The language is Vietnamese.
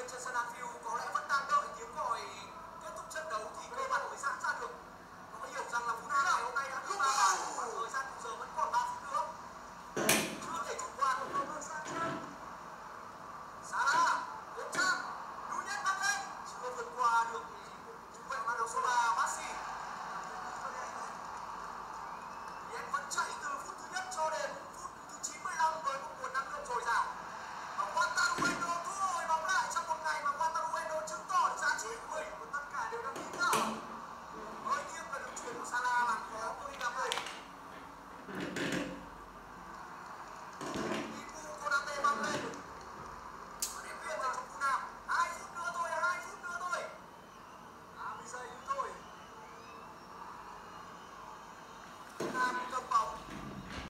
viên trên sân Anfield có lẽ vẫn đang đợi tiếng còi kết thúc trận đấu thì cơ bản mới giãn ra được. Họ hiểu rằng là Fulham ngày hôm nay đã đi 3 bàn và thời gian bù giờ vẫn còn 3 phút nữa. Chưa thể chủ quan. Salah, Tiến Trang, Nunez bắt lên, chưa vượt qua được trung vệ Manosola Bassi. Hiện vẫn chạy từ phút thứ nhất cho đến phút thứ 95 với một nguồn năng lượng dồi dào. Và Wataruendo thu hồi bóng lại trong một ngày mà Wataruendo chứng tỏ giá trị của mình và tất cả đều đang tin tưởng. Hơi tiếc là đường chuyền của Salah làm khó William này. Ibu Konate mang lên. Và điểm viên dành cho Fulham. 2 phút nữa thôi, 2 phút nữa thôi. 30 giây nữa thôi. Fulham cầm bóng.